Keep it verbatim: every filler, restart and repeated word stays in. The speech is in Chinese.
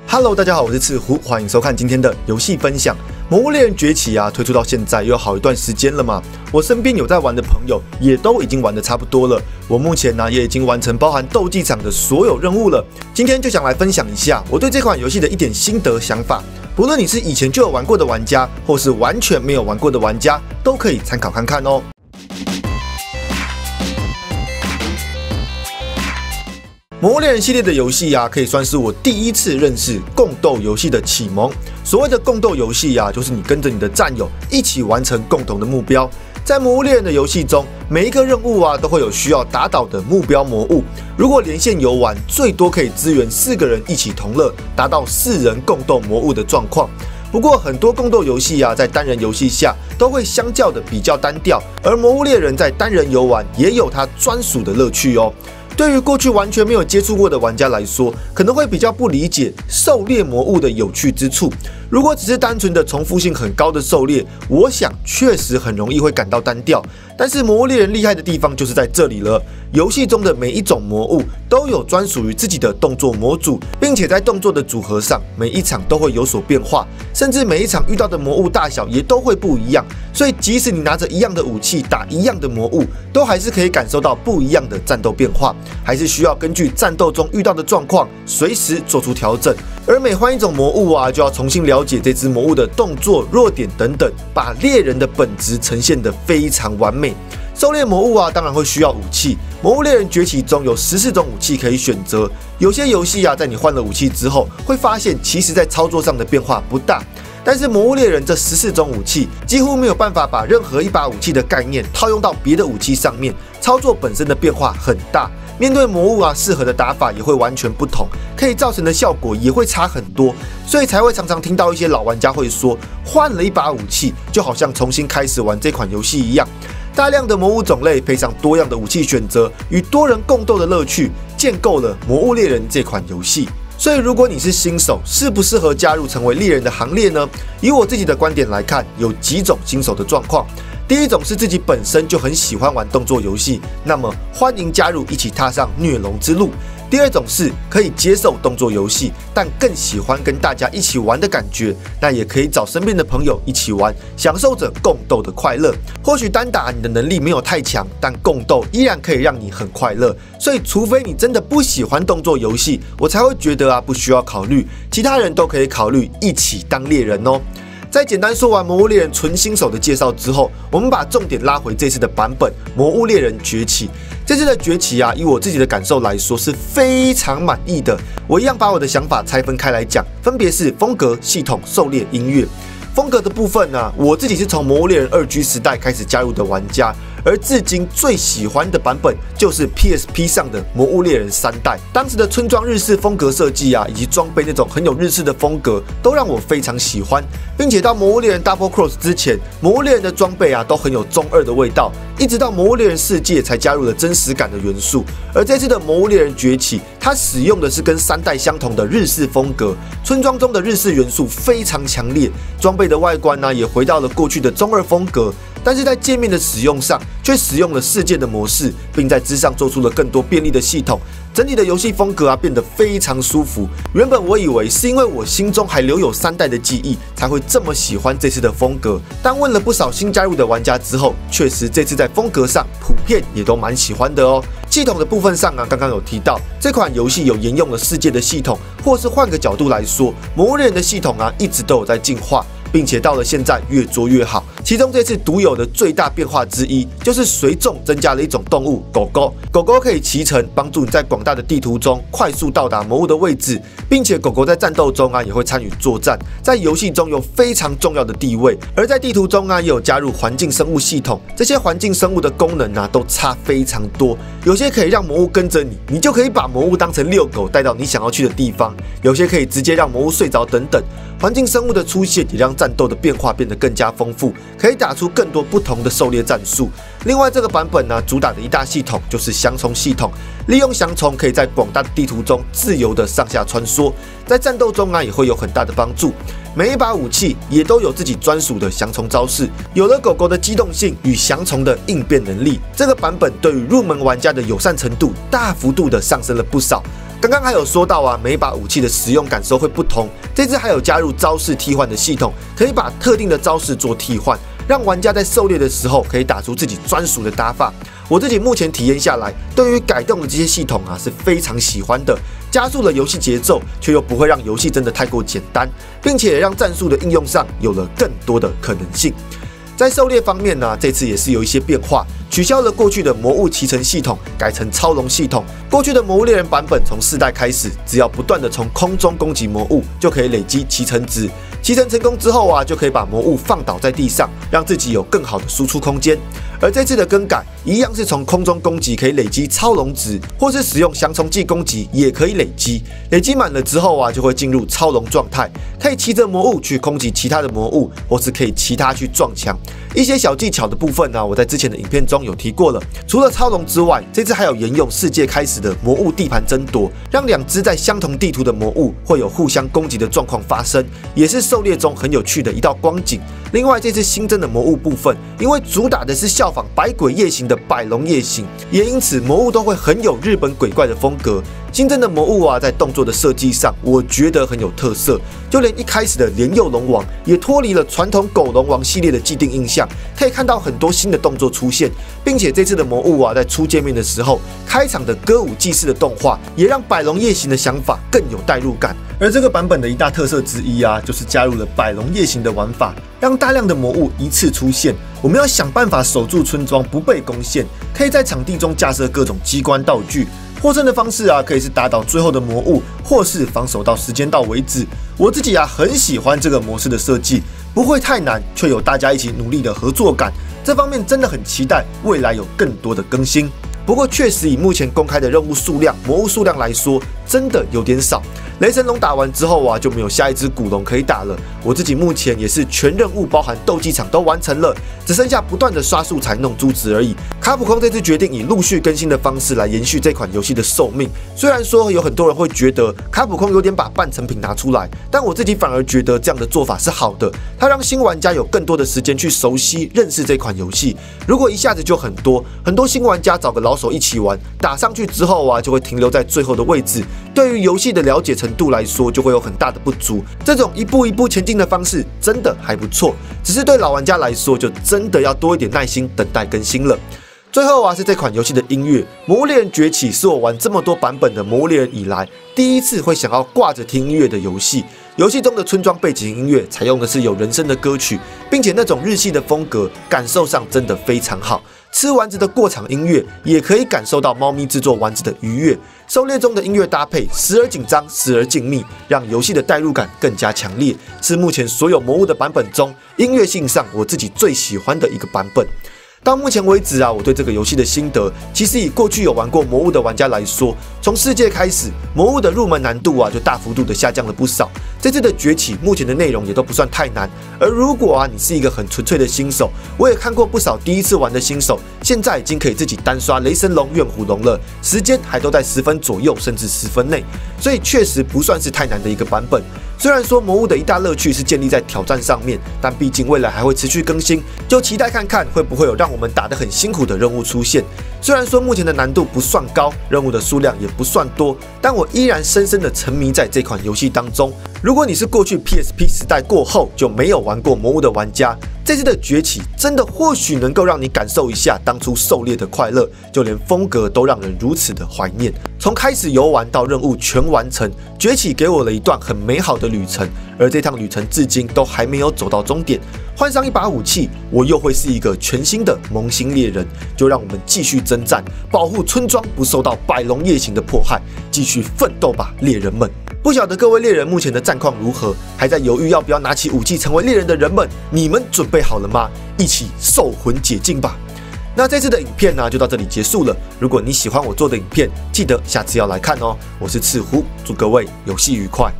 Hello， 大家好，我是赤狐，欢迎收看今天的游戏分享。魔物猎人崛起啊，推出到现在又有好一段时间了嘛。我身边有在玩的朋友，也都已经玩得差不多了。我目前呢、啊，也已经完成包含斗技场的所有任务了。今天就想来分享一下我对这款游戏的一点心得想法。不论你是以前就有玩过的玩家，或是完全没有玩过的玩家，都可以参考看看哦。魔物猎人系列的游戏啊，可以算是我第一次认识共斗游戏的启蒙。所谓的共斗游戏啊，就是你跟着你的战友一起完成共同的目标。在魔物猎人的游戏中，每一个任务啊都会有需要打倒的目标魔物。如果连线游玩，最多可以支援四个人一起同乐，达到四人共斗魔物的状况。不过很多共斗游戏啊，在单人游戏下都会相较的比较单调，而魔物猎人在单人游玩也有它专属的乐趣哦。对于过去完全没有接触过的玩家来说，可能会比较不理解狩猎魔物的有趣之处。如果只是单纯的重复性很高的狩猎，我想确实很容易会感到单调。但是魔物猎人厉害的地方就是在这里了，游戏中的每一种魔物都有专属于自己的动作模组，并且在动作的组合上，每一场都会有所变化，甚至每一场遇到的魔物大小也都会不一样。所以即使你拿着一样的武器打一样的魔物，都还是可以感受到不一样的战斗变化，还是需要根据战斗中遇到的状况随时做出调整。而每换一种魔物啊，就要重新了解这只魔物的动作、弱点等等，把猎人的本质呈现得非常完美。狩猎魔物啊，当然会需要武器。魔物猎人崛起中有十四种武器可以选择。有些游戏啊，在你换了武器之后，会发现其实在操作上的变化不大。但是魔物猎人这十四种武器几乎没有办法把任何一把武器的概念套用到别的武器上面，操作本身的变化很大。面对魔物啊，适合的打法也会完全不同，可以造成的效果也会差很多，所以才会常常听到一些老玩家会说，换了一把武器就好像重新开始玩这款游戏一样。大量的魔物种类配上多样的武器选择与多人共斗的乐趣，建构了魔物猎人这款游戏。所以如果你是新手，适不适合加入成为猎人的行列呢？以我自己的观点来看，有几种新手的状况。第一种是自己本身就很喜欢玩动作游戏，那么欢迎加入，一起踏上虐龙之路。第二种是可以接受动作游戏，但更喜欢跟大家一起玩的感觉，那也可以找身边的朋友一起玩，享受着共斗的快乐。或许单打你的能力没有太强，但共斗依然可以让你很快乐。所以除非你真的不喜欢动作游戏，我才会觉得啊不需要考虑，其他人都可以考虑一起当猎人哦。在简单说完魔物猎人纯新手的介绍之后，我们把重点拉回这次的版本《魔物猎人崛起》。这次的崛起啊，以我自己的感受来说是非常满意的。我一样把我的想法拆分开来讲，分别是风格、系统、狩猎、音乐。风格的部分呢、啊，我自己是从《魔物猎人二 G 时代开始加入的玩家，而至今最喜欢的版本就是 P S P 上的《魔物猎人三代》。当时的村庄日式风格设计啊，以及装备那种很有日式的风格，都让我非常喜欢。并且到《魔物猎人 Double Cross》之前，《魔物猎人》的装备啊都很有中二的味道，一直到《魔物猎人世界》才加入了真实感的元素。而这次的《魔物猎人崛起》，它使用的是跟三代相同的日式风格，村庄中的日式元素非常强烈，装备的外观呢、啊、也回到了过去的中二风格。但是在界面的使用上，却使用了世界的模式，并在之上做出了更多便利的系统。整体的游戏风格啊变得非常舒服。原本我以为是因为我心中还留有三代的记忆，才会这么喜欢这次的风格。但问了不少新加入的玩家之后，确实这次在风格上普遍也都蛮喜欢的哦。系统的部分上啊，刚刚有提到这款游戏有沿用了世界的系统，或是换个角度来说，魔物猎人的系统啊一直都有在进化。并且到了现在越做越好。其中这次独有的最大变化之一，就是随众增加了一种动物狗狗。狗狗可以骑乘，帮助你在广大的地图中快速到达魔物的位置，并且狗狗在战斗中啊也会参与作战，在游戏中有非常重要的地位。而在地图中啊也有加入环境生物系统，这些环境生物的功能啊都差非常多。有些可以让魔物跟着你，你就可以把魔物当成遛狗带到你想要去的地方；有些可以直接让魔物睡着等等。环境生物的出现也让战斗的变化变得更加丰富，可以打出更多不同的狩猎战术。另外，这个版本呢，主打的一大系统就是降虫系统，利用降虫可以在广大的地图中自由的上下穿梭，在战斗中啊也会有很大的帮助。每一把武器也都有自己专属的降虫招式，有了狗狗的机动性与降虫的应变能力，这个版本对于入门玩家的友善程度大幅度的上升了不少。 刚刚还有说到啊，每一把武器的使用感受会不同，这次还有加入招式替换的系统，可以把特定的招式做替换，让玩家在狩猎的时候可以打出自己专属的打法。我自己目前体验下来，对于改动的这些系统啊是非常喜欢的，加速了游戏节奏，却又不会让游戏真的太过简单，并且也让战术的应用上有了更多的可能性。在狩猎方面呢、啊，这次也是有一些变化，取消了过去的魔物骑乘系统，改成超龙系统。过去的魔物猎人版本从四代开始，只要不断的从空中攻击魔物，就可以累积骑乘值。骑乘成功之后啊，就可以把魔物放倒在地上，让自己有更好的输出空间。而这次的更改，一样是从空中攻击可以累积超龙值，或是使用降虫剂攻击也可以累积。累积满了之后啊，就会进入超龙状态，可以骑着魔物去攻击其他的魔物，或是可以骑它去撞墙。一些小技巧的部分呢、啊，我在之前的影片中有提过了。除了超龙之外，这次还有沿用世界开始的魔物地盘争夺，让两只在相同地图的魔物会有互相攻击的状况发生，也是狩猎中很有趣的一道光景。另外，这次新增的魔物部分，因为主打的是效仿百鬼夜行的百龙夜行，也因此魔物都会很有日本鬼怪的风格。新增的魔物啊，在动作的设计上，我觉得很有特色。就连一开始的莲佑龙王，也脱离了传统狗龙王系列的既定印象，可以看到很多新的动作出现，并且这次的魔物啊，在初见面的时候，开场的歌舞祭祀的动画，也让百龙夜行的想法更有代入感。而这个版本的一大特色之一啊，就是加入了百龙夜行的玩法，让大量的魔物一次出现。我们要想办法守住村庄不被攻陷，可以在场地中架设各种机关道具。获胜的方式啊，可以是打倒最后的魔物，或是防守到时间到为止。我自己啊，很喜欢这个模式的设计，不会太难，却有大家一起努力的合作感。这方面真的很期待未来有更多的更新。不过确实以目前公开的任务数量、魔物数量来说，真的有点少。雷神龙打完之后啊，就没有下一只古龙可以打了。我自己目前也是全任务包含斗技场都完成了，只剩下不断的刷素材弄珠子而已。卡普空这次决定以陆续更新的方式来延续这款游戏的寿命。虽然说有很多人会觉得卡普空有点把半成品拿出来，但我自己反而觉得这样的做法是好的。它让新玩家有更多的时间去熟悉、认识这款游戏。如果一下子就很多很多新玩家找个老手一起玩，打上去之后啊，就会停留在最后的位置，对于游戏的了解程度来说，就会有很大的不足。这种一步一步前进的方式真的还不错，只是对老玩家来说，就真的要多一点耐心等待更新了。最后啊，是这款游戏的音乐，《魔物猎人崛起》是我玩这么多版本的《魔物猎人》以来第一次会想要挂着听音乐的游戏。游戏中的村庄背景音乐采用的是有人声的歌曲，并且那种日系的风格，感受上真的非常好。吃丸子的过场音乐，也可以感受到猫咪制作丸子的愉悦。狩猎中的音乐搭配，时而紧张，时而静谧，让游戏的代入感更加强烈，是目前所有魔物的版本中音乐性上我自己最喜欢的一个版本。到目前为止啊，我对这个游戏的心得，其实以过去有玩过魔物的玩家来说，从世界开始，魔物的入门难度啊就大幅度的下降了不少。这次的崛起，目前的内容也都不算太难。而如果啊你是一个很纯粹的新手，我也看过不少第一次玩的新手，现在已经可以自己单刷雷神龙、怨虎龙了，时间还都在十分左右，甚至十分内，所以确实不算是太难的一个版本。虽然说魔物的一大乐趣是建立在挑战上面，但毕竟未来还会持续更新，就期待看看会不会有让我们打得很辛苦的任务出现。虽然说目前的难度不算高，任务的数量也不算多，但我依然深深的沉迷在这款游戏当中。如果你是过去 P S P 时代过后就没有玩过魔物的玩家，这次的崛起真的或许能够让你感受一下当初狩猎的快乐，就连风格都让人如此的怀念。从开始游玩到任务全完成，崛起给我了一段很美好的旅程，而这趟旅程至今都还没有走到终点。换上一把武器，我又会是一个全新的萌新猎人。就让我们继续征战，保护村庄不受到百龙夜行的迫害，继续奋斗吧，猎人们！不晓得各位猎人目前的战况如何？还在犹豫要不要拿起武器成为猎人的人们，你们准备好了吗？一起兽魂解禁吧！那这次的影片呢，就到这里结束了。如果你喜欢我做的影片，记得下次要来看哦。我是赤狐，祝各位游戏愉快。